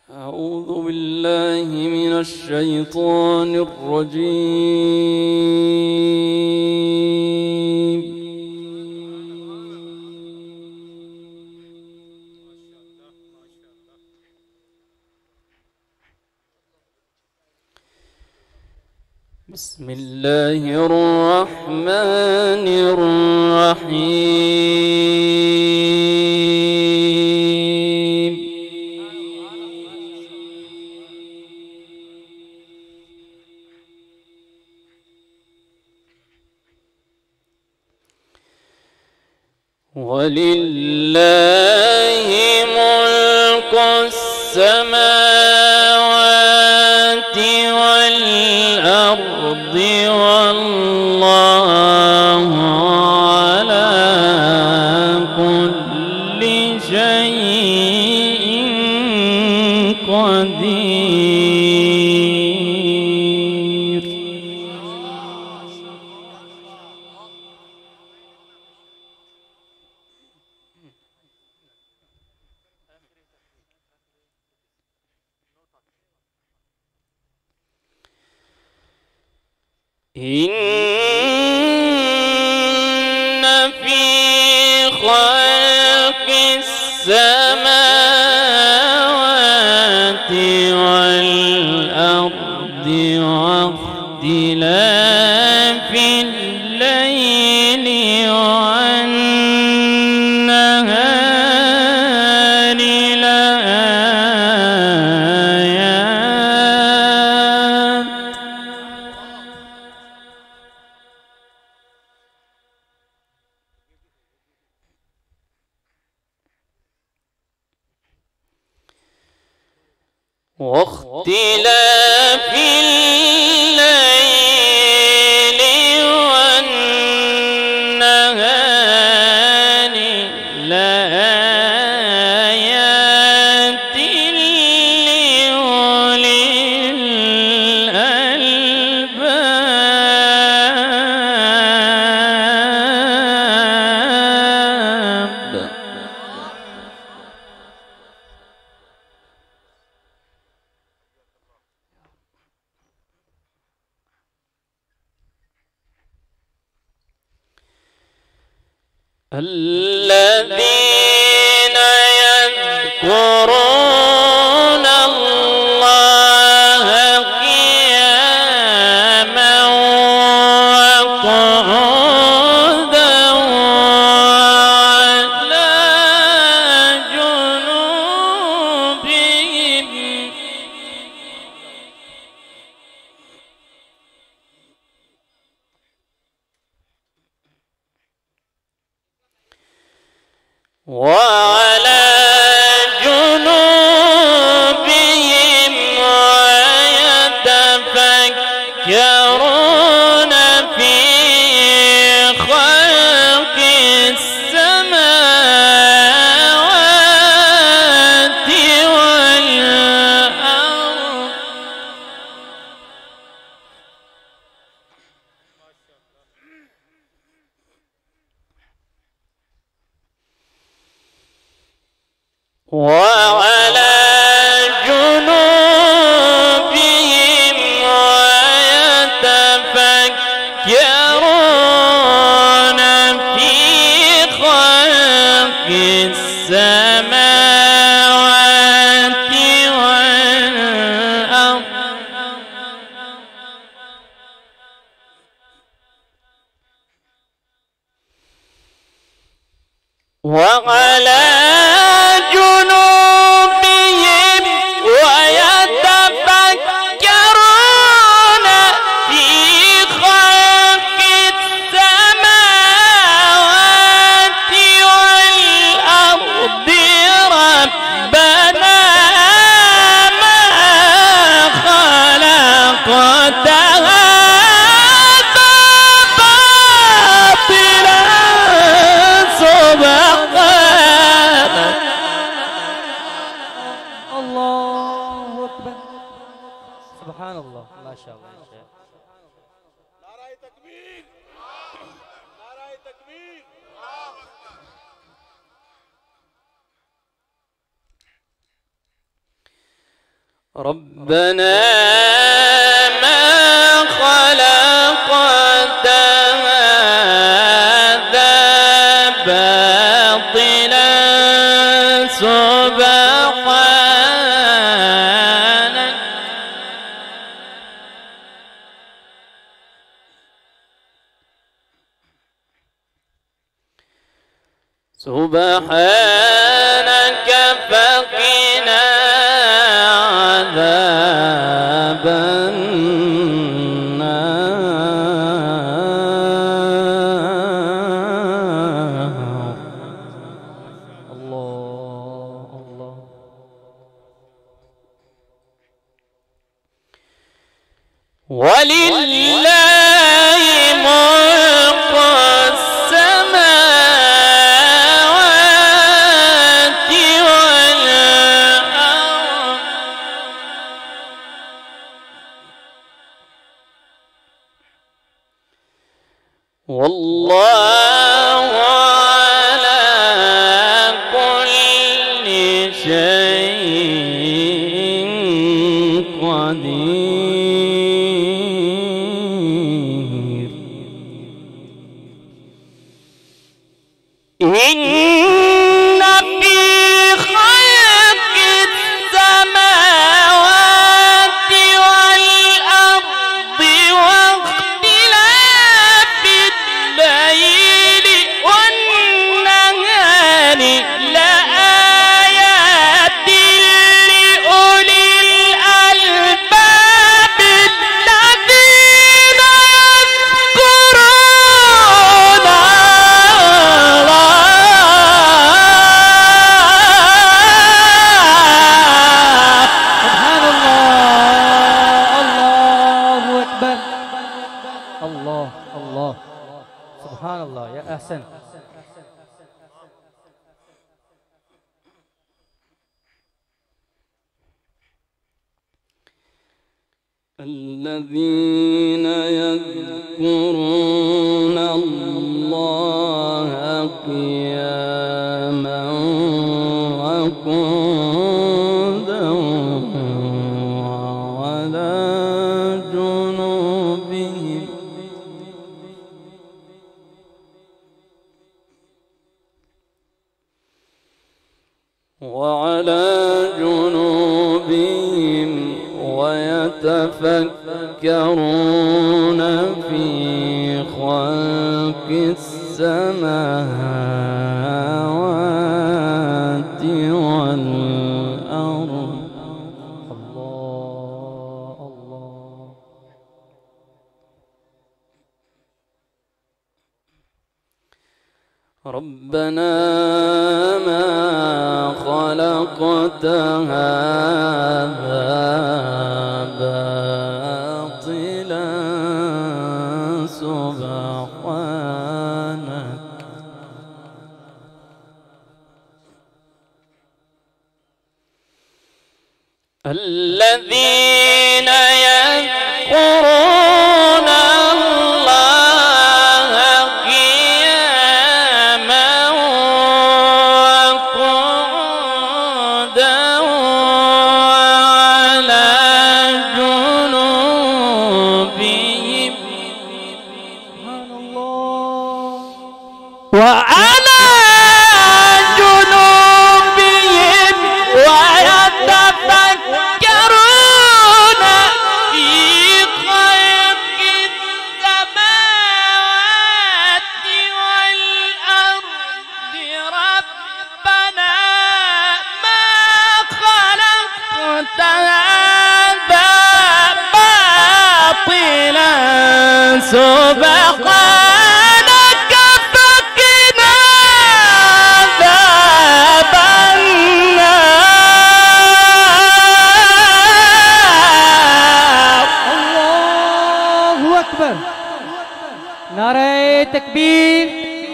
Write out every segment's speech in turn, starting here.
أعوذ بالله من الشيطان الرجيم. بسم الله الرحمن الرحيم. ولله ملك السماوات والأرض والله على كل شيء قدير. إن في خلق السماوات والأرض واختلاف الليل والنهار لآيات واختلاف الليل والنهار لآيات لأولي الألباب. الذين يذكرون الله قياما وقعودا وعلى جنوبهم وعلى جنوبهم ويتفكرون في خلق السماوات والأرض وعلى جنوبهم ويتفكرون في خلق السماوات والأرض وعلى جنوبهم ويتفكرون في خلق السماوات والأرض ربنا ما خلقت هذا باطلا سبحانك. الله أكبر. سبحان الله. ما شاء الله. नाराए तकबीर, नाराए तकबीर। ربنا ما خلقت هذا باطلا سبحانك سبحانك فقنا عذاب النار. الله الله. ولله ملك السماوات والأرض والله على كل شيء قدير. إن في خلق السماوات والأرض واختلاف الليل والنهار لآيات لأولي الألباب الذين يذكرون سبحان الله. الله أكبر. الله الله. سبحان الله. يا أحسن. الذين يذكرون الله قياما وقعودا وعلى جنوبهم ويتفكرون في خلق السماوات والأرض. الله الله. ربنا ما خلقت هذا باطلا سبحانك الذين يذكرون الله قياما وقعودا وعلى جنوبهم سبحان الله. وعلى جنوبهم ويتفكرون في خلق السماوات والأرض ربنا ما خلقت هذا باطلا سبحانك فقنا عذاب النار. الله أكبر. نعرہ تکبیر.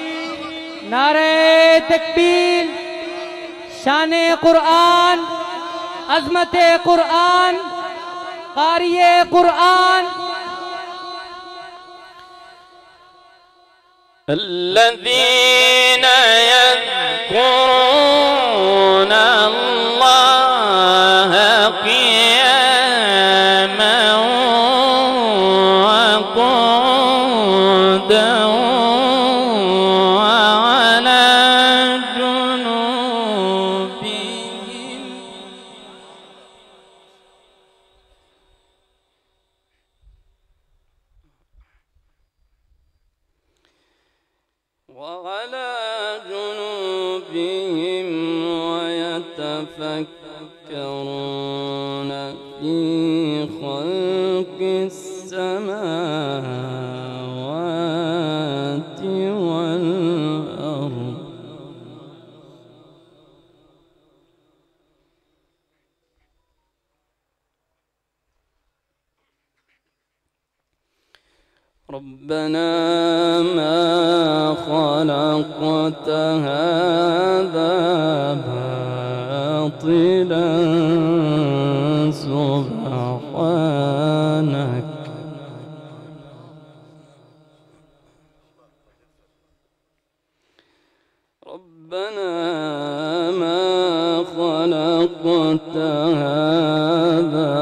نعرہ تکبیر. شان قرآن. عظمت قرآن. قاری قرآن. الذين يذكرون الله قياما وعلى جنوبهم ويتفكرون في خلق السماوات والأرض ربنا ما خلقت هذا باطلا سبحانك ربنا ما خلقت هذا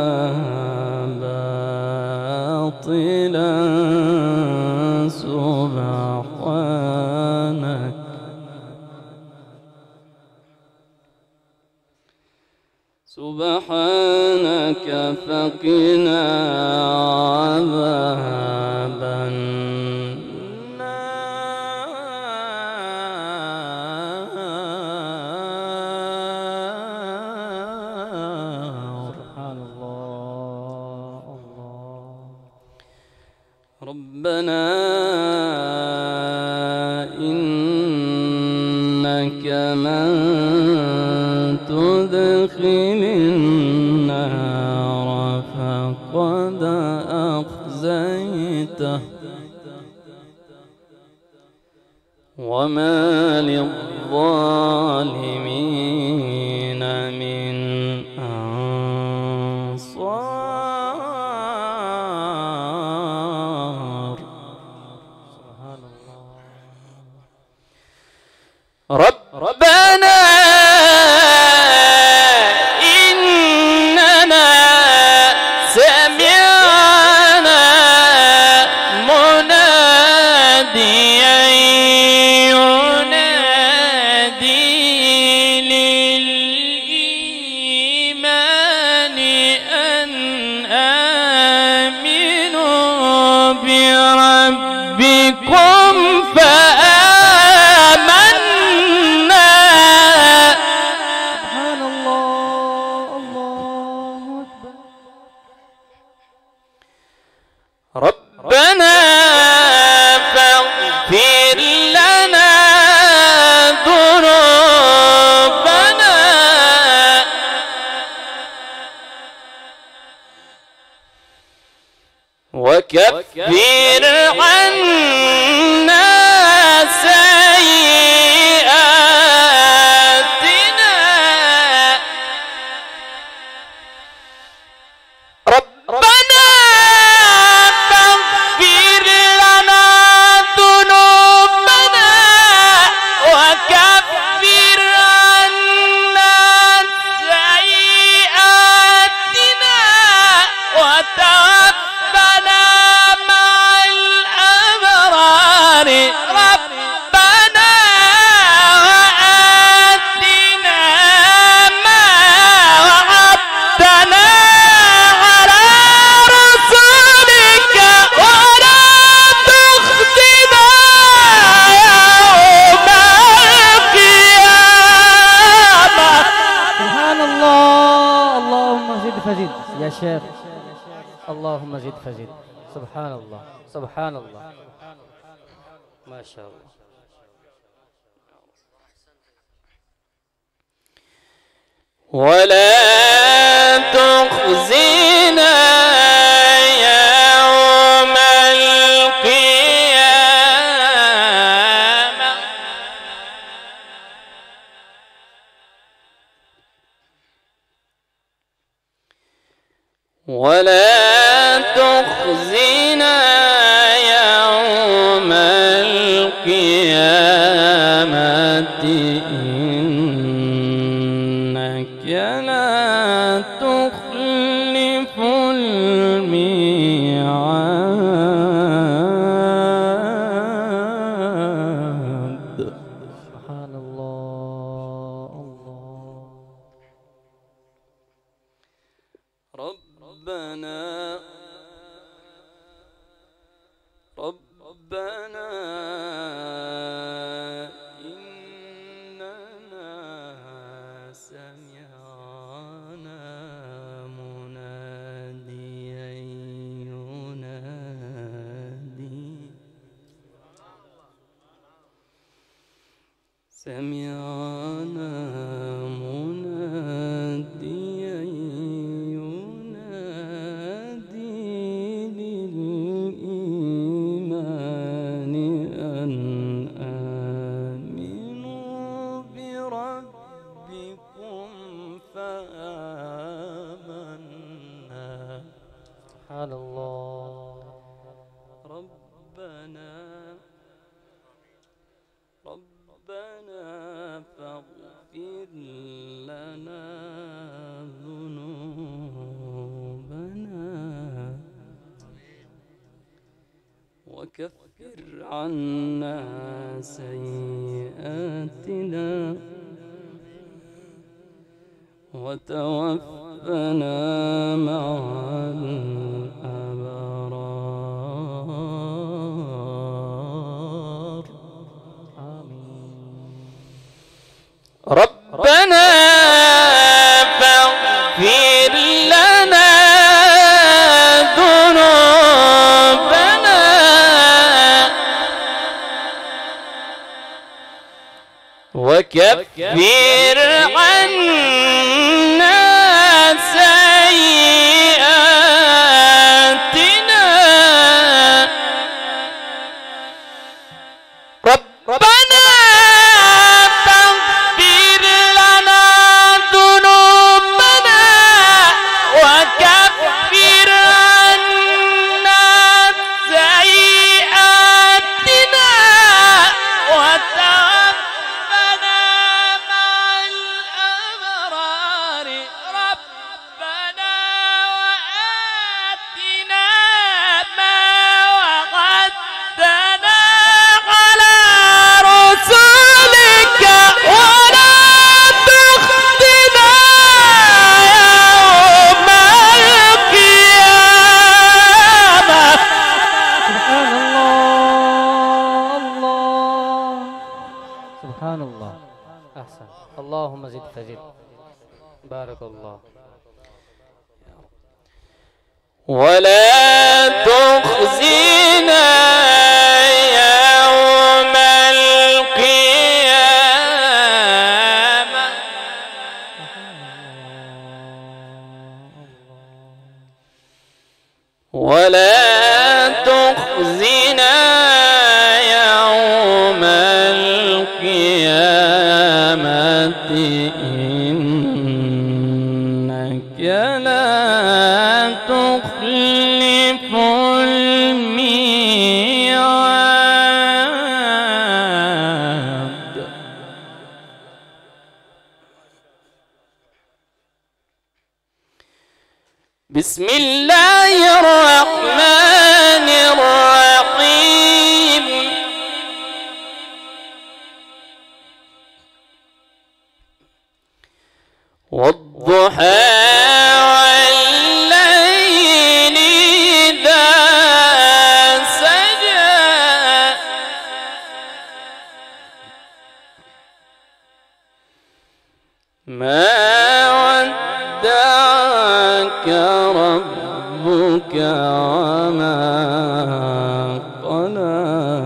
باطلا سبحانك فقنا عذاب النار سبحان الله. ربنا إنك من تدخل النار فقد أخزيته وما للظالمين من أنصار سبحان الله. ربنا إننا سمعنا مناديا ينادي للإيمان أن آمنوا بربكم فآمنا. سبحان الله. الله أكبر. ربنا فاغفر لنا ذنوبنا وكفر عنا سيئاتنا. ربنا فاغفر لنا ذنوبنا وكفر عنا سيئاتنا وتوفنا مع الأبرار. ربنا وآتنا ما وعدتنا على رسولك ولا تخزنا يوم القيامة. سبحان الله. اللهم زد فزد يا شيخ. اللهم زد فزد. سبحان الله. سبحان الله. ما شاء الله. ولا تخزنا يوم القيامة. ولا تخزنا يوم القيامة إنك لا تخلف الميعاد. سبحان الله. الله. ربنا سمعنا مناديا ينادي للإيمان أن آمنوا بربكم فآمنا. سبحان الله. ربنا فاغفر لنا ذنوبنا وكفر عنا سيئاتنا وتوفنا مع الأبرار. آمين. ربنا فاغفر لنا ذنوبنا وكفر عنا سيئاتنا. ربنا فاغفر لنا ذنوبنا وكفر عنا سيئاتنا وتوفنا مع الأبرار. ربنا وآتنا ما وعدتنا على رسلك ولا تخزنا يوم القيامة. سبحان الله. الله سبحان الله. أحسن. اللهم زد فزد. بارك الله. ولا تخزنا يوم القيامة. ولا تخزنا يوم القيامة إنك لا تخلف الميعاد. بسم الله الرحمن الرحيم. والضحى والليل إذا سجى ما ودعك ربك وما قلى.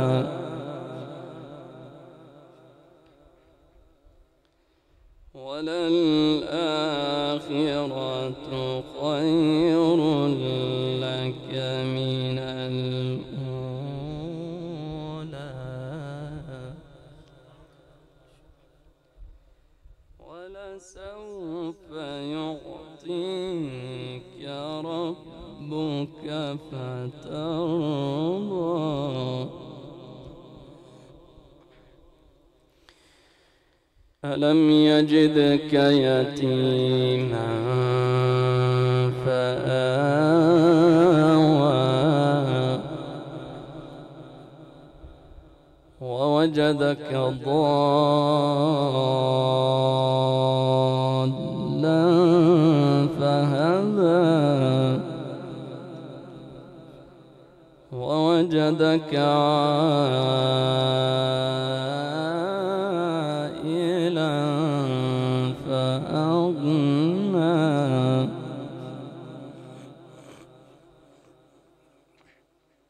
وللآخرة خير لك من الأولى ولسوف يعطيك ربك فترضى. ألم يجدك يتيما فآوى ووجدك ضالا فهدى ووجدك عائلا فأغنى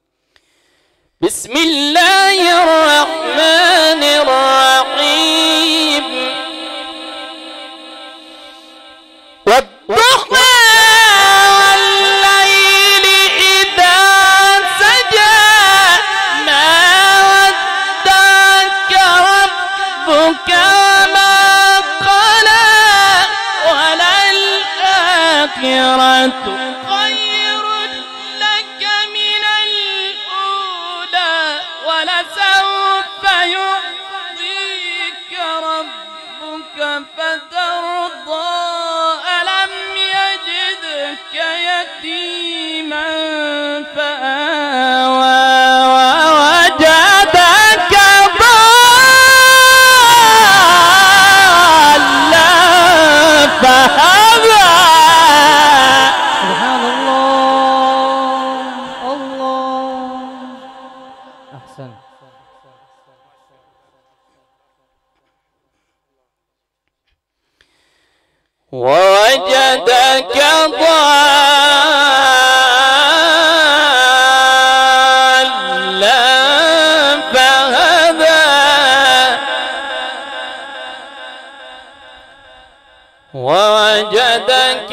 بسم الله الرحمن الرحيم. خير لك من الأولى ولسوف يعطيك ربك فترضى ألم يجدك يتيما فآوى ووجدك ضالا فهدى. سبحان الله. الله أحسن. ووجدك ضالا فهدى ووجدك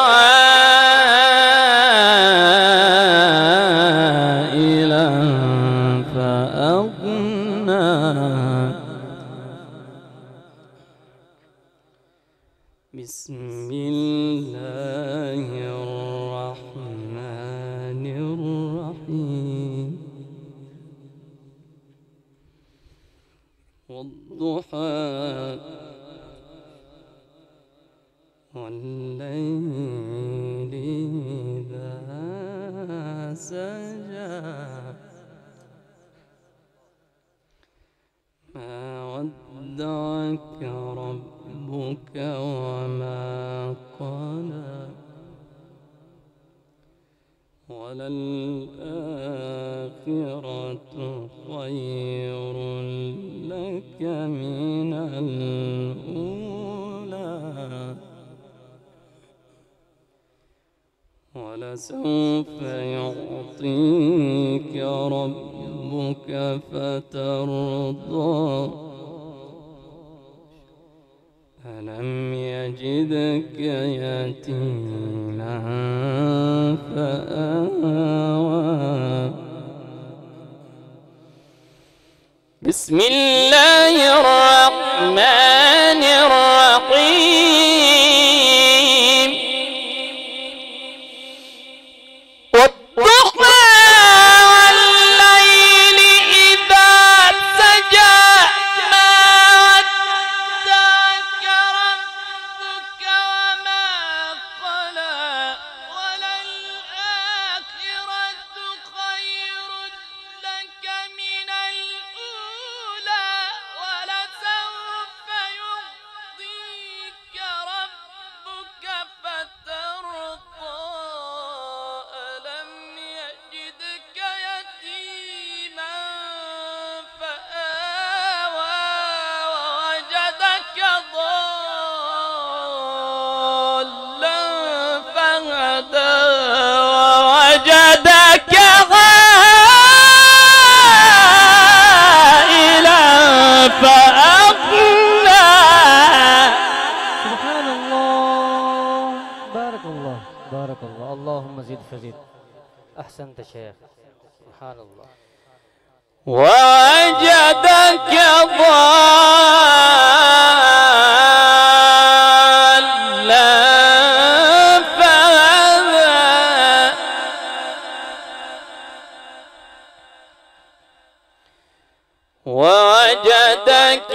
عائلا فأغنى بسم الله الرحمن الرحيم والضحى والليل إذا سجى ما ودعك ربك وما قلى وللآخرة خير لك من الأولى ولسوف يعطيك ربك فترضى ألم يجدك يتيما فآوى. بسم الله الرحمن الرحيم والضحى والليل إذا سجى ما ودعك ربك وما قلى وللآخرة خير لك من الأولى ولسوف يعطيك ربك فترضى ألم يجدك يتيما فآوى ووجدك ضالا فهدى ووجدك عائلا فأغنى. سبحان الله. بارك الله بارك الله. اللهم زد فزد. أحسنت شيخ. سبحان الله. ووجدك ضالا فهدى ووجدك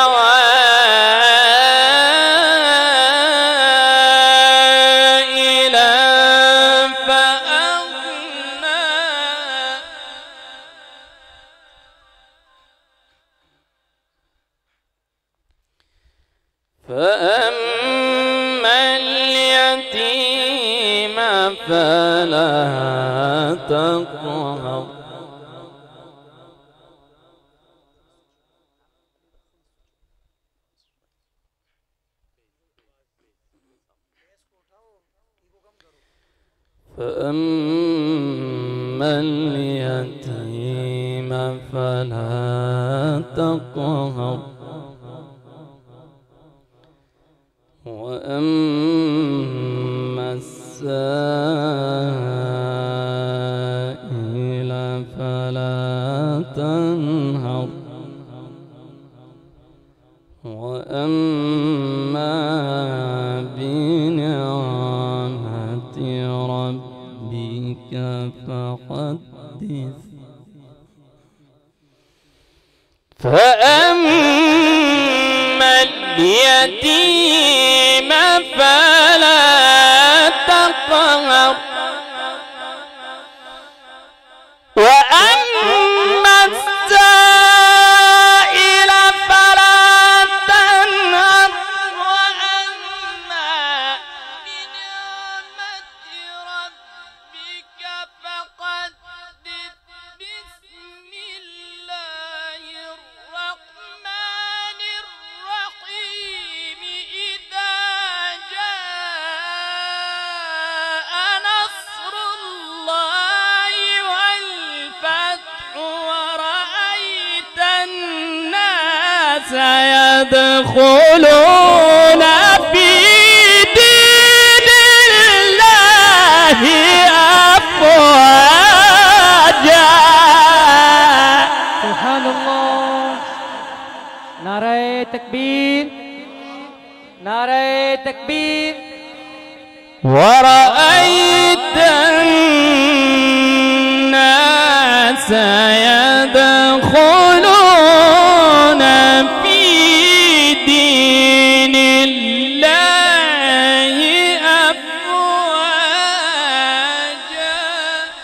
عائلا فأغنى فأما اليتيم فلا تقهر فأما اليتيم فلا تقهر وأما السائل فلا تنهر وأما بنعمة فأما اليتيم فلا تقهر وأما السائل فلا تنهر وأما بنعمة ربك فحدث بسم الله الرحمن الرحيم إذا جاء نصر الله والفتح ورأيت الناس يدخلون في دين الله أفواجا. سبحان الله. نعرہ تکبیر، نعرہ تکبیر. ورأيت الناس يدخلون في دين الله أفواجا.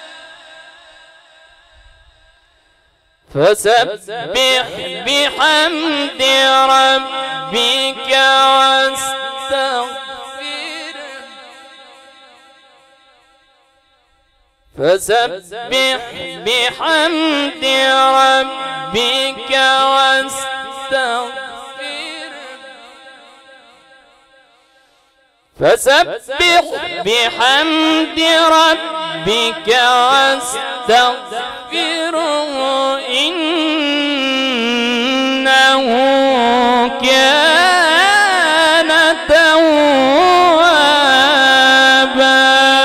فسبح بحمد ربك واستغفره. فسبح بحمد ربك واستغفره. فسبح بحمد ربك واستغفره إنه كان توابا.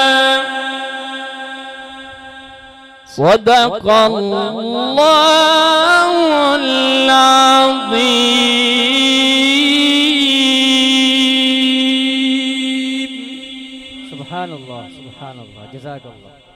صدق الله العظيم. سبحان الله، سبحان الله، جزاك الله.